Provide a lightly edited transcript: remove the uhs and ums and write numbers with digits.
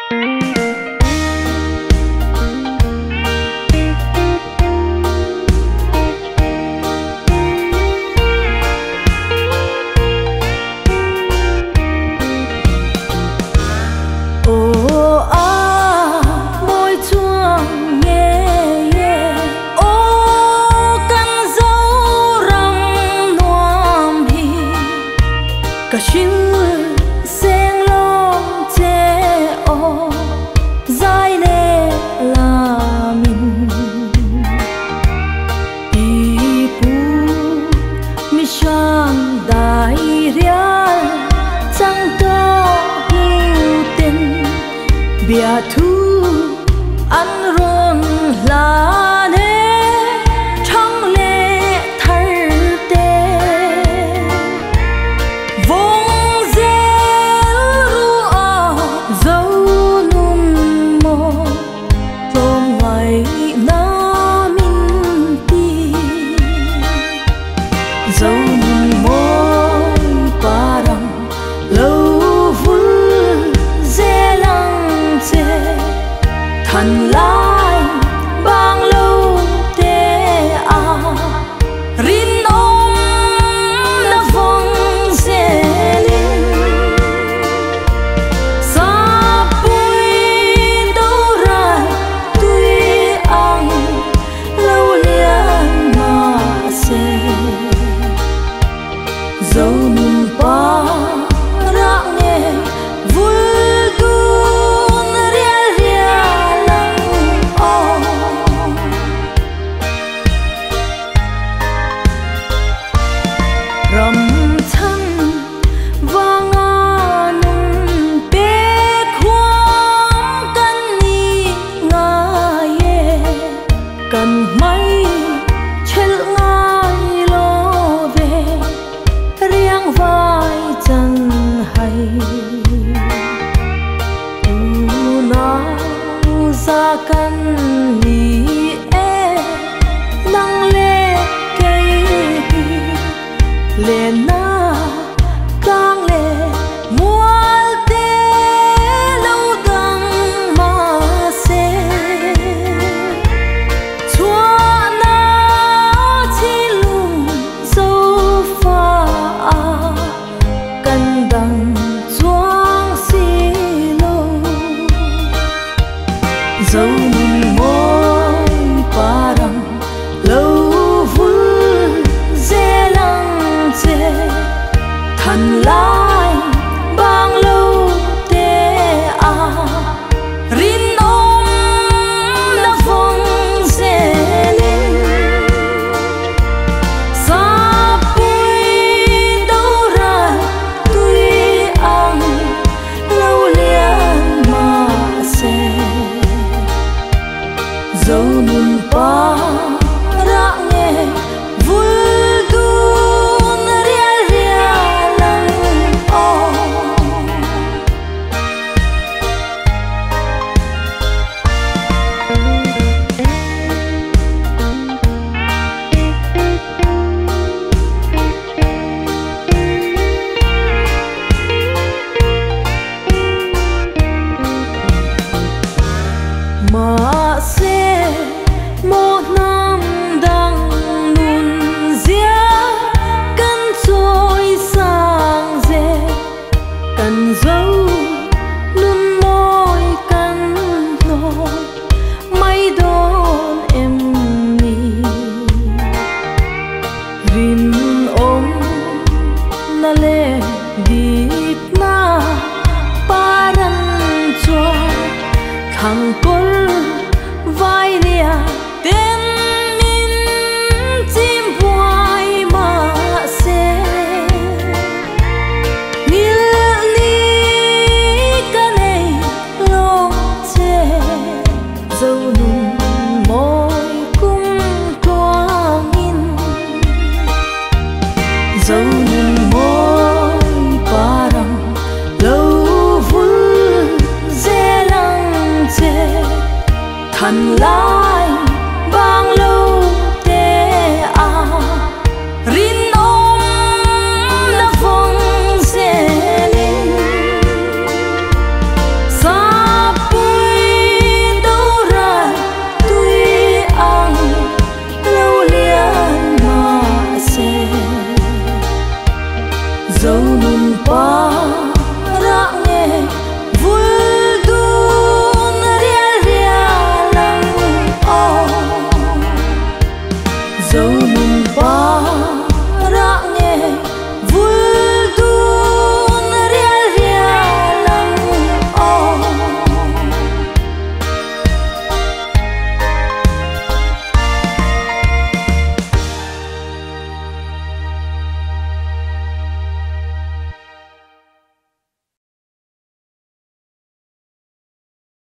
Phuahtu an ron la ne thang le Ralte vong zel rua Zonunmawi tôm ngày na min ti Zonunmawi parang lâu vun Thành lai bang lâu te a rin om na vong xe linh sa bui đâu ra tuy ang lâu lian ma xe dấu nung pa ra nghe vui kan ni e nang le kei le na kang le mual te lâu dang ma se chua na chi lung so fa kan dang chuang si lo Zonunmawi parang lâu vun dê lăng dê thành lai bang lâu te a rin om na vong dê linh sa bui đâu ra tuy ang lâu lian ma se dấu nun pa ra nghe vui đun ria ria lăng o mà sẽ một năm đang nun dĩa cân trôi sang dê cần dấu luôn môi cần nô mây đón em mi rin ôm na le dit na paran cho khang col vai lia tên min chim hoài mà se ngil li cái này lo che dấu nung môi cung toang in dấu nung môi parang lâu vun dê lăng che thành lai bang lâu te a rin om na vong dê linh sa Phuahtu